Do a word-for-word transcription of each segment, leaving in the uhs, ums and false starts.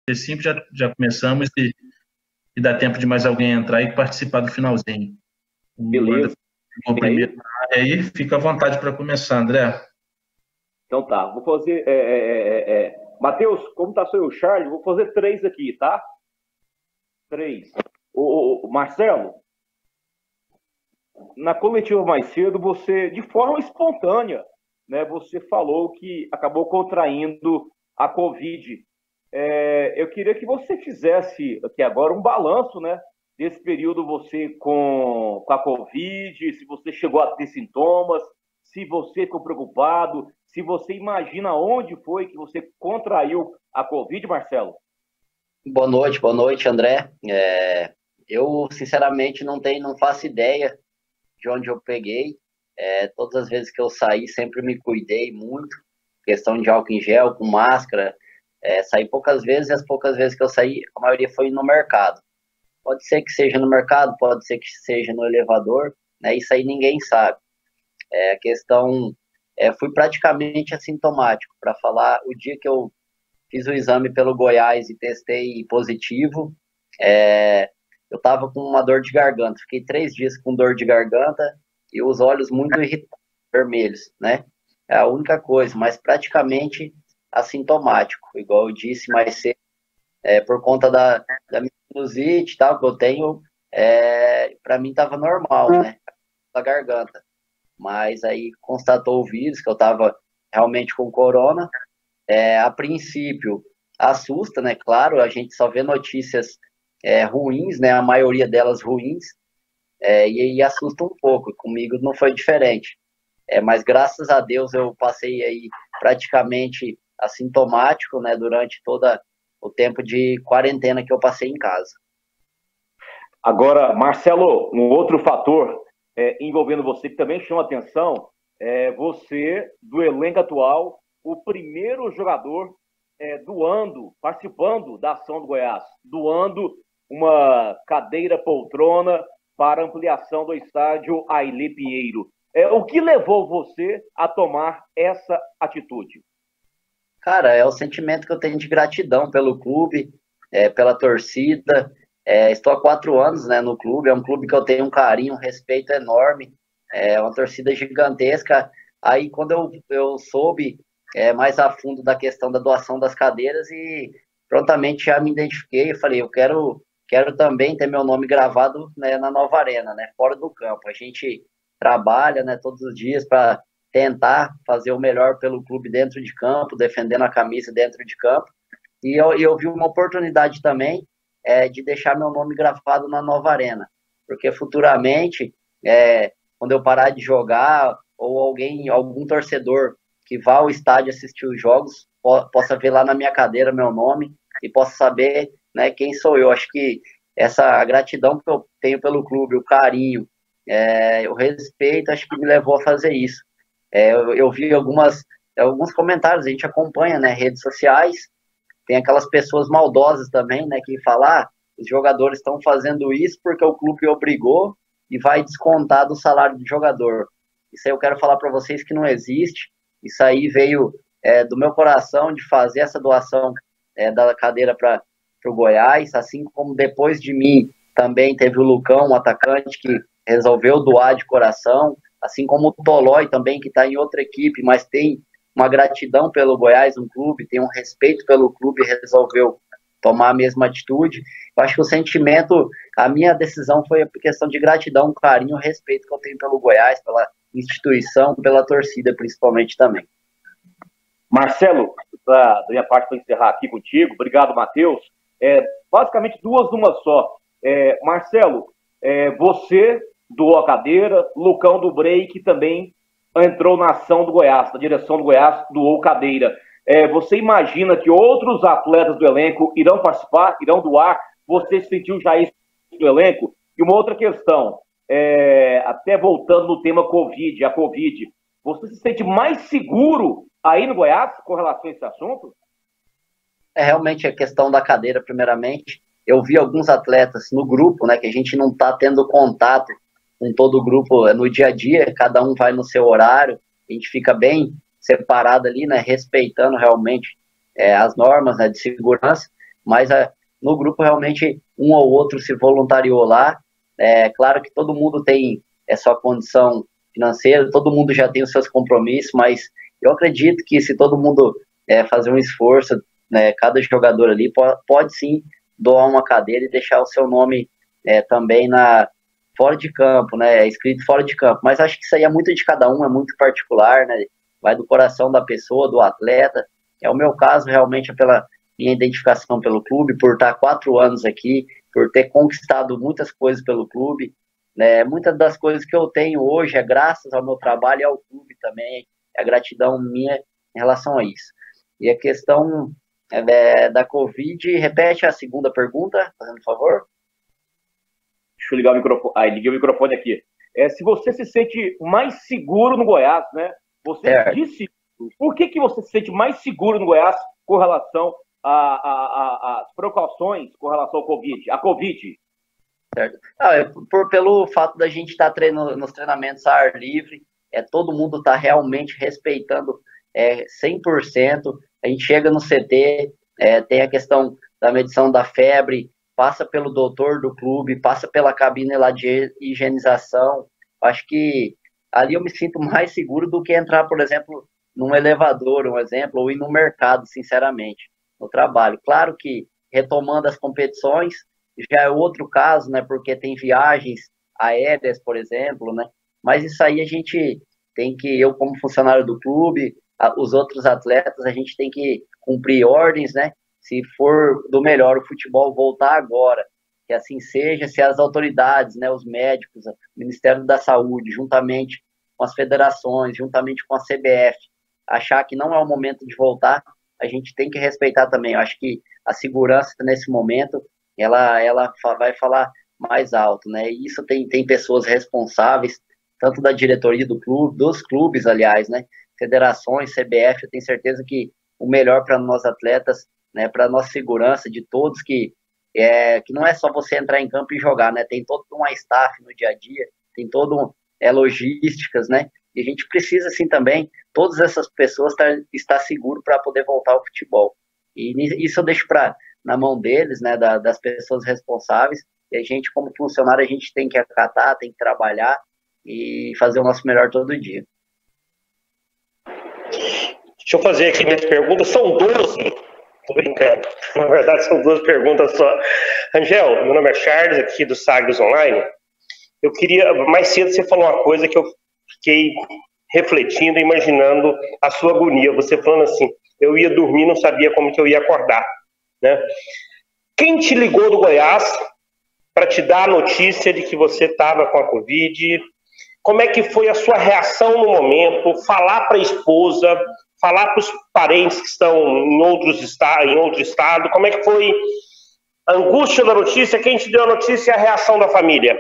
cinco já, já começamos e, e dá tempo de mais alguém entrar e participar do finalzinho. Beleza. O primeiro aí, fica à vontade para começar, André. Então tá, vou fazer. É, é, é, Matheus, como tá seu Charles, vou fazer três aqui, tá? Três. O, o Marcelo, na coletiva mais cedo, você, de forma espontânea, né, você falou que acabou contraindo a Covid. É, eu queria que você fizesse aqui agora um balanço, né, desse período você com, com a Covid, se você chegou a ter sintomas, se você ficou preocupado, se você imagina onde foi que você contraiu a Covid, Marcelo. Boa noite, boa noite, André. É, eu, sinceramente, não tenho, não faço ideia de onde eu peguei. É, todas as vezes que eu saí, sempre me cuidei muito. Questão de álcool em gel, com máscara. É, saí poucas vezes e as poucas vezes que eu saí, a maioria foi no mercado. Pode ser que seja no mercado, pode ser que seja no elevador, né? Isso aí ninguém sabe. É, a questão, é, fui praticamente assintomático, para falar, o dia que eu fiz o exame pelo Goiás e testei positivo, é, eu estava com uma dor de garganta, fiquei três dias com dor de garganta e os olhos muito irritados, vermelhos, né? É a única coisa, mas praticamente assintomático, igual eu disse mais cedo, é, por conta da, da minha sinusite e tal, que eu tenho, é, para mim estava normal, né? Da garganta. Mas aí constatou o vírus, que eu estava realmente com corona. É, a princípio, assusta, né? Claro, a gente só vê notícias é, ruins, né? A maioria delas ruins, é, e, e assusta um pouco. Comigo não foi diferente. É, mas graças a Deus eu passei aí praticamente assintomático, né? Durante todo o tempo de quarentena que eu passei em casa. Agora, Marcelo, um outro fator é, envolvendo você que também chama atenção, é você, do elenco atual, o primeiro jogador é, doando, participando da ação do Goiás, doando uma cadeira poltrona para ampliação do estádio Ailê Pinheiro. É, o que levou você a tomar essa atitude? Cara, é o sentimento que eu tenho de gratidão pelo clube, é, pela torcida. É, estou há quatro anos, né, no clube, é um clube que eu tenho um carinho, um respeito enorme, é uma torcida gigantesca. Aí, quando eu, eu soube é, mais a fundo da questão da doação das cadeiras, e prontamente já me identifiquei, eu falei, eu quero, quero também ter meu nome gravado, né, na nova arena, né, fora do campo. A gente trabalha, né, todos os dias para tentar fazer o melhor pelo clube dentro de campo, defendendo a camisa dentro de campo, e eu, eu vi uma oportunidade também é, de deixar meu nome gravado na nova arena, porque futuramente, é, quando eu parar de jogar, ou alguém, algum torcedor que vá ao estádio assistir os jogos, po possa ver lá na minha cadeira meu nome, e possa saber, né, quem sou eu. Acho que essa gratidão que eu tenho pelo clube, o carinho, é, o respeito, acho que me levou a fazer isso. É, eu, eu vi algumas, alguns comentários, a gente acompanha, né, redes sociais, tem aquelas pessoas maldosas também, né, que falam, ah, os jogadores estão fazendo isso porque o clube obrigou e vai descontar do salário do jogador. Isso aí eu quero falar para vocês que não existe. Isso aí veio é, do meu coração de fazer essa doação é, da cadeira para o Goiás, assim como depois de mim também teve o Lucão, um atacante que resolveu doar de coração, assim como o Tolói também, que está em outra equipe, mas tem uma gratidão pelo Goiás, um clube, tem um respeito pelo clube e resolveu tomar a mesma atitude. Eu acho que o sentimento, a minha decisão foi a questão de gratidão, carinho, respeito que eu tenho pelo Goiás, pela instituição, pela torcida principalmente também. Marcelo, da minha parte para encerrar aqui contigo, obrigado, Matheus. É, basicamente duas numa só. É, Marcelo, é, você doou a cadeira, Lucão do Break também entrou na ação do Goiás, na direção do Goiás, doou cadeira. É, você imagina que outros atletas do elenco irão participar, irão doar? Você sentiu já isso do elenco? E uma outra questão, é, até voltando no tema Covid, a Covid, você se sente mais seguro aí no Goiás com relação a esse assunto? É realmente a questão da cadeira, primeiramente. Eu vi alguns atletas no grupo, né, que a gente não está tendo contato com todo o grupo no dia a dia, cada um vai no seu horário, a gente fica bem separado ali, né, respeitando realmente é, as normas, né, de segurança, mas a, no grupo realmente um ou outro se voluntariou lá. É claro que todo mundo tem a sua condição financeira, todo mundo já tem os seus compromissos, mas eu acredito que se todo mundo é, fazer um esforço, né, cada jogador ali pode, pode sim doar uma cadeira e deixar o seu nome é, também na, fora de campo, né, escrito fora de campo, mas acho que isso aí é muito de cada um, é muito particular, né, vai do coração da pessoa, do atleta. É o meu caso, realmente, é pela minha identificação pelo clube, por estar quatro anos aqui, por ter conquistado muitas coisas pelo clube, né, muitas das coisas que eu tenho hoje é graças ao meu trabalho e ao clube também, é a gratidão minha em relação a isso. E a questão é, da Covid, repete a segunda pergunta, fazendo favor. Deixa eu ligar o microfone. Ah, liguei o microfone aqui. É, se você se sente mais seguro no Goiás, né? Você é. disse. Por que, que você se sente mais seguro no Goiás com relação às precauções com relação ao Covid? A Covid? Certo. Ah, é por, pelo fato da gente estar tá treinando nos treinamentos a ar livre, é, todo mundo está realmente respeitando é, cem por cento. A gente chega no C T, é, tem a questão da medição da febre, passa pelo doutor do clube, passa pela cabine lá de higienização. Acho que ali eu me sinto mais seguro do que entrar, por exemplo, num elevador, um exemplo, ou ir no mercado, sinceramente, no trabalho. Claro que, retomando as competições, já é outro caso, né, porque tem viagens aéreas, por exemplo, né, mas isso aí a gente tem que, eu como funcionário do clube, os outros atletas, a gente tem que cumprir ordens, né, se for do melhor o futebol voltar agora, que assim seja, se as autoridades, né, os médicos, o Ministério da Saúde, juntamente com as federações, juntamente com a C B F, achar que não é o momento de voltar, a gente tem que respeitar também. Eu acho que a segurança nesse momento, ela, ela vai falar mais alto, né, e isso tem, tem pessoas responsáveis, tanto da diretoria do clube, dos clubes, aliás, né, federações, C B F, eu tenho certeza que o melhor para nós atletas, né, para nossa segurança de todos, que é que não é só você entrar em campo e jogar, né, tem todo um staff no dia a dia, tem todo é, logísticas, né, e a gente precisa assim também, todas essas pessoas tá, estar seguro para poder voltar ao futebol, e isso eu deixo pra, na mão deles, né, da, das pessoas responsáveis, e a gente como funcionário, a gente tem que acatar, tem que trabalhar e fazer o nosso melhor todo dia. Deixa eu fazer aqui minhas perguntas, são doze. Tô brincando. Na verdade, são duas perguntas só. Angel, meu nome é Charles, aqui do Sagres Online. Eu queria, mais cedo você falou uma coisa que eu fiquei refletindo, imaginando a sua agonia. Você falando assim, eu ia dormir, não sabia como que eu ia acordar, né? Quem te ligou do Goiás para te dar a notícia de que você estava com a Covid? Como é que foi a sua reação no momento? Falar para a esposa, falar para os parentes que estão em, outros esta em outro estado, como é que foi a angústia da notícia, quem te deu a notícia e a reação da família?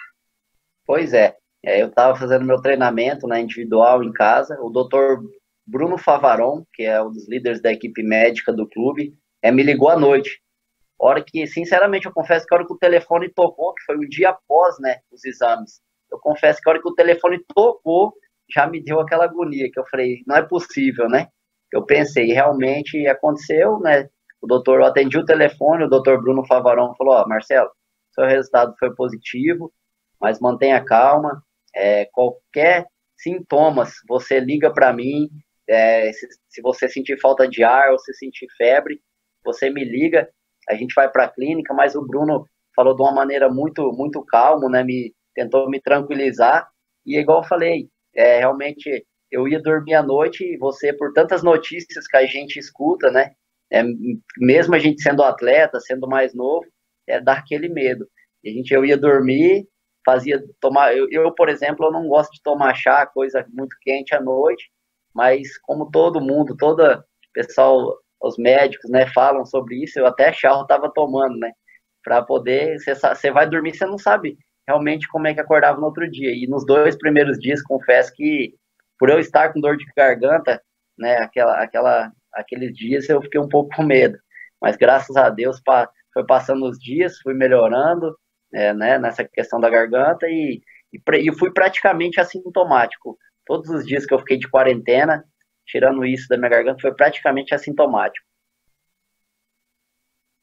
Pois é, é eu estava fazendo meu treinamento, né, individual em casa, o doutor Bruno Favaron, que é um dos líderes da equipe médica do clube, é, me ligou à noite, hora que, sinceramente, eu confesso que a hora que o telefone tocou, que foi um dia após, né, os exames, eu confesso que a hora que o telefone tocou, já me deu aquela agonia, que eu falei, não é possível, né? Eu pensei, realmente aconteceu, né? O doutor, eu atendi o telefone, o doutor Bruno Favaron falou, ó, Marcelo, seu resultado foi positivo, mas mantenha calma, é, qualquer sintomas, você liga para mim, é, se, se você sentir falta de ar ou se sentir febre, você me liga, a gente vai para a clínica, mas o Bruno falou de uma maneira muito, muito calma, né? Me, tentou me tranquilizar, e igual eu falei, É, realmente, eu ia dormir à noite e você, por tantas notícias que a gente escuta, né, é, mesmo a gente sendo atleta, sendo mais novo, é, dá aquele medo. E a gente, eu ia dormir, fazia, tomar, eu, eu, por exemplo, eu não gosto de tomar chá, coisa muito quente à noite, mas como todo mundo, todo pessoal, os médicos, né, falam sobre isso, eu até chá eu estava tomando, né, para poder, você vai dormir, você não sabe realmente como é que acordava no outro dia. E nos dois primeiros dias, confesso que, por eu estar com dor de garganta, né, aquela, aquela, aqueles dias eu fiquei um pouco com medo. Mas graças a Deus pa, foi passando os dias, fui melhorando, é, né, nessa questão da garganta e, e, e fui praticamente assintomático. Todos os dias que eu fiquei de quarentena, tirando isso da minha garganta, foi praticamente assintomático.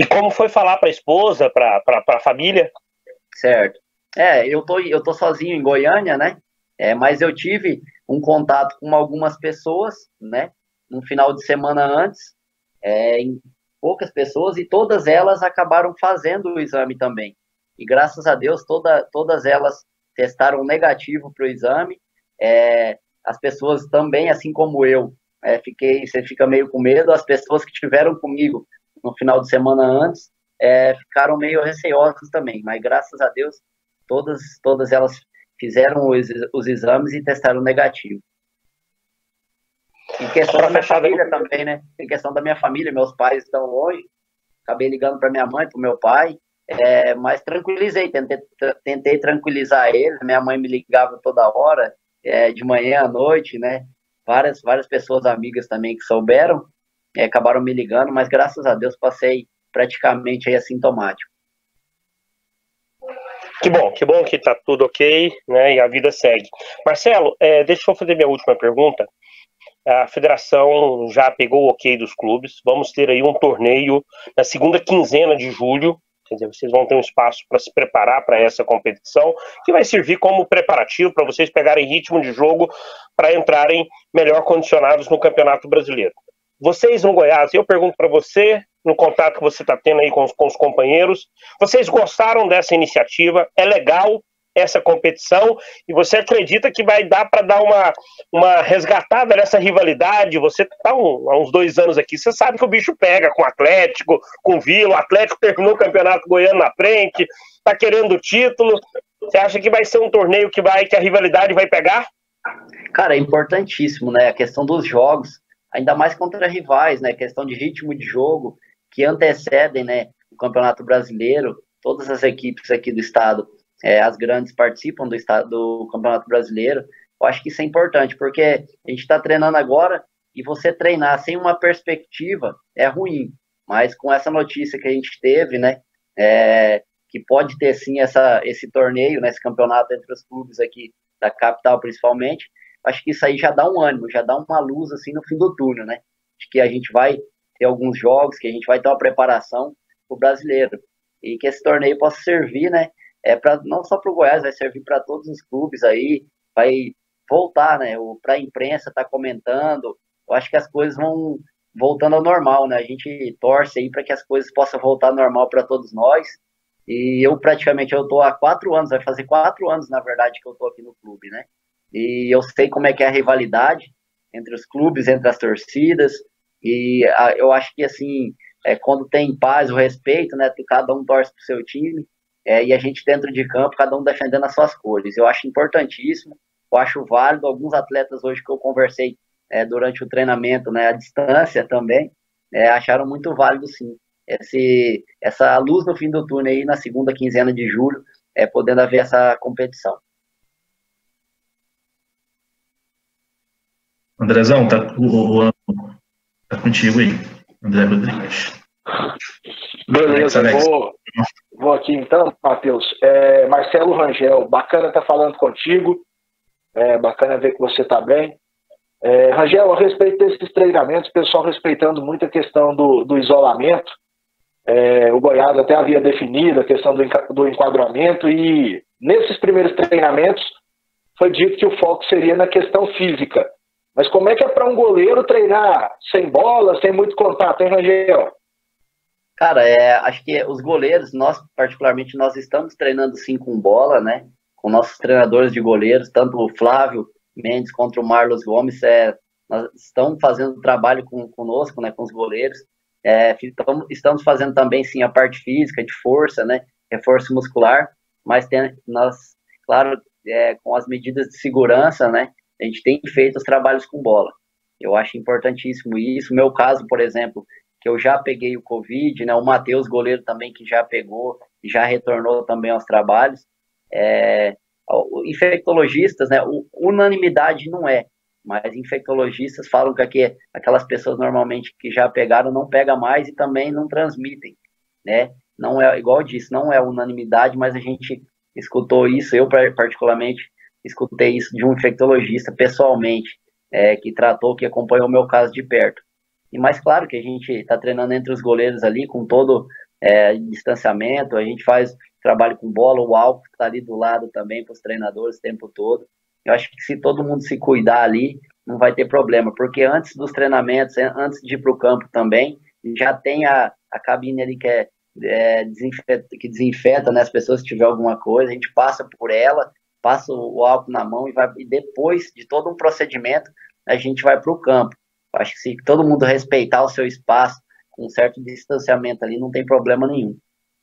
E como foi falar para a esposa, para a família? Certo. É, eu tô, eu tô sozinho em Goiânia, né? É, mas eu tive um contato com algumas pessoas, né? No final de semana antes, é, em poucas pessoas, e todas elas acabaram fazendo o exame também. E graças a Deus, toda, todas elas testaram negativo para o exame. É, as pessoas também, assim como eu, é, fiquei, você fica meio com medo. As pessoas que tiveram comigo no final de semana antes é, ficaram meio receosas também, mas graças a Deus, todas, todas elas fizeram os, os exames e testaram negativo. Em questão da minha família também, né? Em questão da minha família, meus pais estão longe, acabei ligando para minha mãe, para o meu pai, é, mas tranquilizei, tentei, tentei tranquilizar eles. Minha mãe me ligava toda hora, é, de manhã à noite, né? Várias, várias pessoas amigas também que souberam, é, acabaram me ligando, mas graças a Deus passei praticamente aí assintomático. Que bom, que bom que tá tudo ok, né? E a vida segue. Marcelo, é, deixa eu fazer minha última pergunta. A federação já pegou o ok dos clubes. Vamos ter aí um torneio na segunda quinzena de julho. Quer dizer, vocês vão ter um espaço para se preparar para essa competição, que vai servir como preparativo para vocês pegarem ritmo de jogo para entrarem melhor condicionados no Campeonato Brasileiro. Vocês no Goiás, eu pergunto para você, no contato que você está tendo aí com os, com os companheiros, vocês gostaram dessa iniciativa? É legal essa competição? E você acredita que vai dar para dar uma, uma resgatada nessa rivalidade? Você está um, há uns dois anos aqui, você sabe que o bicho pega com o Atlético, com o Vila. O Atlético terminou o Campeonato Goiano na frente, está querendo o título. Você acha que vai ser um torneio que, vai, que a rivalidade vai pegar? Cara, é importantíssimo, né? A questão dos jogos, ainda mais contra rivais, né? A questão de ritmo de jogo que antecedem, né, o Campeonato Brasileiro. Todas as equipes aqui do estado, é, as grandes participam do, estado, do Campeonato Brasileiro. Eu acho que isso é importante, porque a gente está treinando agora e você treinar sem uma perspectiva é ruim. Mas com essa notícia que a gente teve, né, é, que pode ter sim essa, esse torneio, né, esse campeonato entre os clubes aqui da capital principalmente, acho que isso aí já dá um ânimo, já dá uma luz assim no fim do túnel, né? De que a gente vai ter alguns jogos, que a gente vai ter uma preparação para o brasileiro. E que esse torneio possa servir, né? É pra, não só para o Goiás, vai servir para todos os clubes aí, vai voltar, né? Para a imprensa estar tá comentando. Eu acho que as coisas vão voltando ao normal, né? A gente torce aí para que as coisas possam voltar ao normal para todos nós. E eu praticamente, eu tô há quatro anos, vai fazer quatro anos, na verdade, que eu tô aqui no clube, né? E eu sei como é que é a rivalidade entre os clubes, entre as torcidas, e a, eu acho que, assim, é, quando tem paz, o respeito, né, cada um torce pro seu time, é, e a gente dentro de campo, cada um defendendo as suas cores. Eu acho importantíssimo, eu acho válido. Alguns atletas hoje que eu conversei é, durante o treinamento, né, à distância também, é, acharam muito válido, sim, esse, essa luz no fim do túnel aí na segunda quinzena de julho, é, podendo haver essa competição. Andrezão, tá, o, o, tá contigo aí, André Rodrigues. Beleza, Alex, vou, vou aqui então, Matheus. É, Marcelo Rangel, bacana estar falando contigo, é, bacana ver que você está bem. É, Rangel, a respeito desses treinamentos, o pessoal respeitando muito a questão do, do isolamento, é, o Goiás até havia definido a questão do, do enquadramento, e nesses primeiros treinamentos foi dito que o foco seria na questão física. Mas como é que é para um goleiro treinar sem bola, sem muito contato, hein, Rangel? Cara, é, acho que os goleiros, nós particularmente, nós estamos treinando sim com bola, né? Com nossos treinadores de goleiros, tanto o Flávio Mendes quanto o Marlos Gomes, é, nós estamos fazendo trabalho com, conosco, né, com os goleiros. É, estamos fazendo também sim a parte física, de força, né? Reforço muscular, mas tem, nós, claro, é, com as medidas de segurança, né? A gente tem feito os trabalhos com bola. Eu acho importantíssimo isso. No meu caso, por exemplo, que eu já peguei o Covid, né? O Matheus, goleiro também, que já pegou, já retornou também aos trabalhos. É, infectologistas, né? Unanimidade não é, mas infectologistas falam que aqui, aquelas pessoas normalmente que já pegaram não pegam mais e também não transmitem, né? Não é, igual eu disse, não é unanimidade, mas a gente escutou isso, eu particularmente escutei isso de um infectologista pessoalmente, é, que tratou, que acompanhou o meu caso de perto. E mais claro que a gente está treinando entre os goleiros ali, com todo, é, distanciamento, a gente faz trabalho com bola, o álcool está ali do lado também para os treinadores o tempo todo. Eu acho que se todo mundo se cuidar ali, não vai ter problema, porque antes dos treinamentos, antes de ir para o campo também, já tem a, a cabine ali que é, é desinfeta, que desinfeta, né, as pessoas se tiver alguma coisa, a gente passa por ela, passa o álcool na mão e, vai, e depois de todo um procedimento, a gente vai para o campo. Acho que se todo mundo respeitar o seu espaço, com um certo distanciamento ali, não tem problema nenhum.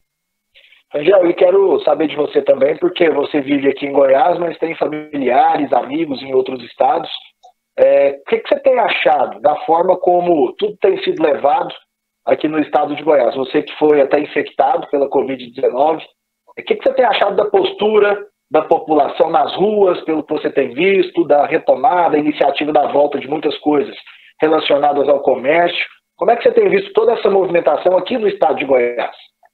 Angel, eu quero saber de você também, porque você vive aqui em Goiás, mas tem familiares, amigos em outros estados. É, o que, que você tem achado da forma como tudo tem sido levado aqui no estado de Goiás? Você que foi até infectado pela covid dezenove, o que, que você tem achado da postura da população nas ruas, pelo que você tem visto, da retomada, a iniciativa da volta de muitas coisas relacionadas ao comércio? Como é que você tem visto toda essa movimentação aqui no estado de Goiás?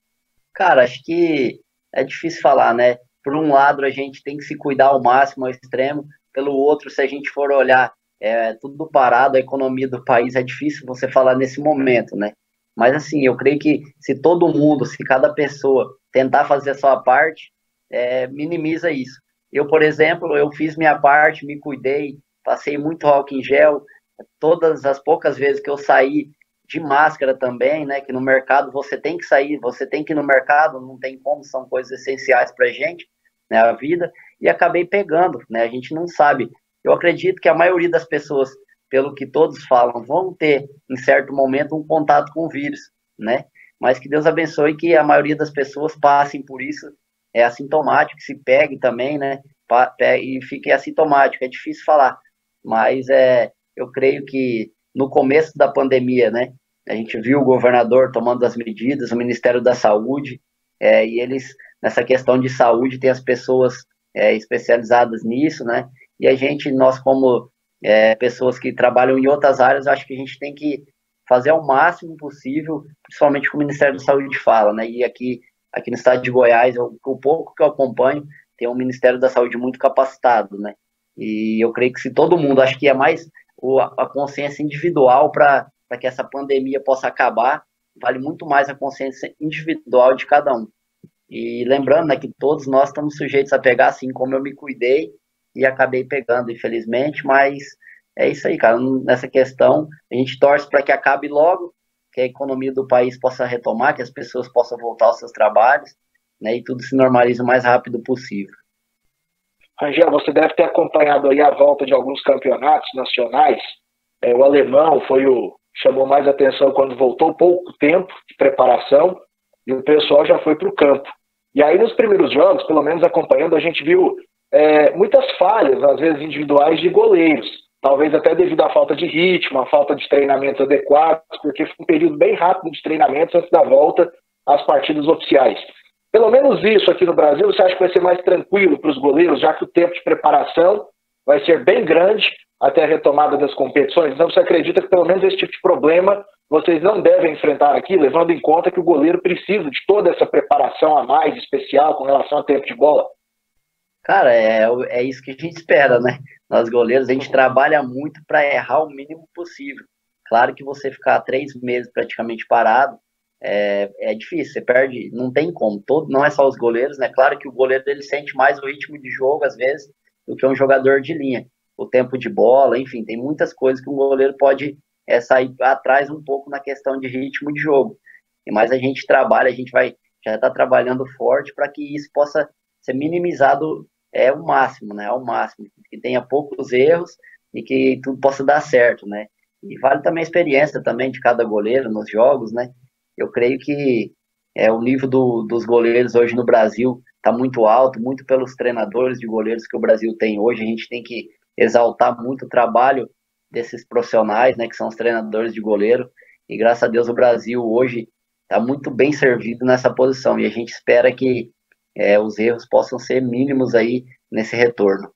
Cara, acho que é difícil falar, né? Por um lado, a gente tem que se cuidar ao máximo, ao extremo. Pelo outro, se a gente for olhar, é tudo parado, a economia do país, é difícil você falar nesse momento, né? Mas, assim, eu creio que se todo mundo, se cada pessoa tentar fazer a sua parte, é, minimiza isso. Eu, por exemplo, eu fiz minha parte, me cuidei, passei muito álcool em gel. Todas as poucas vezes que eu saí, de máscara também, né, que no mercado você tem que sair, você tem que ir no mercado, não tem como, são coisas essenciais pra gente, né, a vida, e acabei pegando, né, a gente não sabe. Eu acredito que a maioria das pessoas, pelo que todos falam, vão ter, em certo momento, um contato com o vírus, né, mas que Deus abençoe que a maioria das pessoas passem por isso, é assintomático, que se pegue também, né, e fique assintomático, é difícil falar, mas é, eu creio que no começo da pandemia, né, a gente viu o governador tomando as medidas, o Ministério da Saúde, é, e eles, nessa questão de saúde, tem as pessoas é, especializadas nisso, né, e a gente, nós como é, pessoas que trabalham em outras áreas, acho que a gente tem que fazer ao máximo possível, principalmente o que o Ministério da Saúde fala, né, e aqui, aqui no estado de Goiás, eu, o pouco que eu acompanho, tem um Ministério da Saúde muito capacitado, né, e eu creio que se todo mundo, acho que é mais a consciência individual para que essa pandemia possa acabar, vale muito mais a consciência individual de cada um. E lembrando, né, que todos nós estamos sujeitos a pegar, assim como eu me cuidei e acabei pegando, infelizmente, mas é isso aí, cara, nessa questão, a gente torce para que acabe logo, que a economia do país possa retomar, que as pessoas possam voltar aos seus trabalhos, né, e tudo se normalize o mais rápido possível. Angel, você deve ter acompanhado aí a volta de alguns campeonatos nacionais. É, o alemão foi o chamou mais atenção quando voltou, pouco tempo de preparação, e o pessoal já foi para o campo. E aí nos primeiros jogos, pelo menos acompanhando, a gente viu é, muitas falhas, às vezes individuais, de goleiros. Talvez até devido à falta de ritmo, à falta de treinamentos adequados, porque foi um período bem rápido de treinamentos antes da volta às partidas oficiais. Pelo menos isso aqui no Brasil, você acha que vai ser mais tranquilo para os goleiros, já que o tempo de preparação vai ser bem grande até a retomada das competições? Então você acredita que pelo menos esse tipo de problema vocês não devem enfrentar aqui, levando em conta que o goleiro precisa de toda essa preparação a mais especial com relação ao tempo de bola? Cara, é, é isso que a gente espera, né? Nós goleiros, a gente trabalha muito para errar o mínimo possível. Claro que você ficar três meses praticamente parado, É, é difícil, você perde, não tem como, todo, não é só os goleiros, né? Claro que o goleiro ele sente mais o ritmo de jogo, às vezes, do que um jogador de linha. O tempo de bola, enfim, tem muitas coisas que um goleiro pode é, sair atrás um pouco na questão de ritmo de jogo. Mas a gente trabalha, a gente vai já está trabalhando forte para que isso possa ser minimizado é, ao máximo, né? Ao máximo, que tenha poucos erros e que tudo possa dar certo, né? E vale também a experiência também de cada goleiro nos jogos, né? Eu creio que é, o nível do, dos goleiros hoje no Brasil está muito alto, muito pelos treinadores de goleiros que o Brasil tem hoje. A gente tem que exaltar muito o trabalho desses profissionais, né, que são os treinadores de goleiro. E graças a Deus o Brasil hoje está muito bem servido nessa posição. E a gente espera que é, os erros possam ser mínimos aí nesse retorno.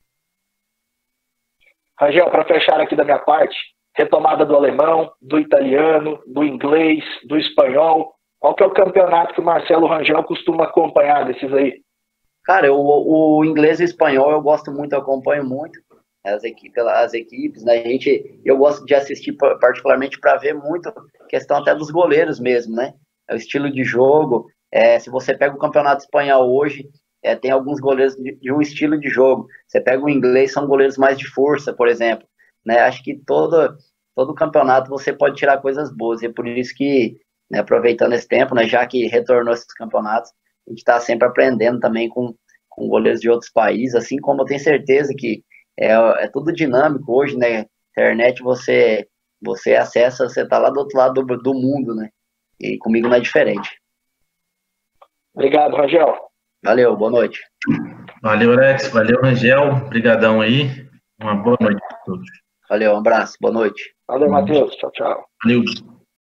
Rangel, para fechar aqui da minha parte, retomada do alemão, do italiano, do inglês, do espanhol. Qual que é o campeonato que o Marcelo Rangel costuma acompanhar desses aí? Cara, eu, o inglês e o espanhol eu gosto muito, eu acompanho muito as equipes, as equipes, né? A gente, eu gosto de assistir particularmente para ver muito questão até dos goleiros mesmo, né? é o estilo de jogo. É, se você pega o campeonato espanhol hoje, é, tem alguns goleiros de, de um estilo de jogo. Você pega o inglês, são goleiros mais de força, por exemplo. Né? Acho que todo, todo campeonato você pode tirar coisas boas, e é por isso que, né, aproveitando esse tempo, né, já que retornou esses campeonatos, a gente está sempre aprendendo também com, com goleiros de outros países, assim como eu tenho certeza que é, é tudo dinâmico hoje, né? Internet, você, você acessa, você está lá do outro lado do, do mundo, né? E comigo não é diferente. Obrigado, Rangel. Valeu, boa noite. Valeu, Alex. Valeu, Rangel. Obrigadão aí. Uma boa noite a todos. Valeu, um abraço, boa noite. Valeu, Matheus. Tchau, tchau. Valeu.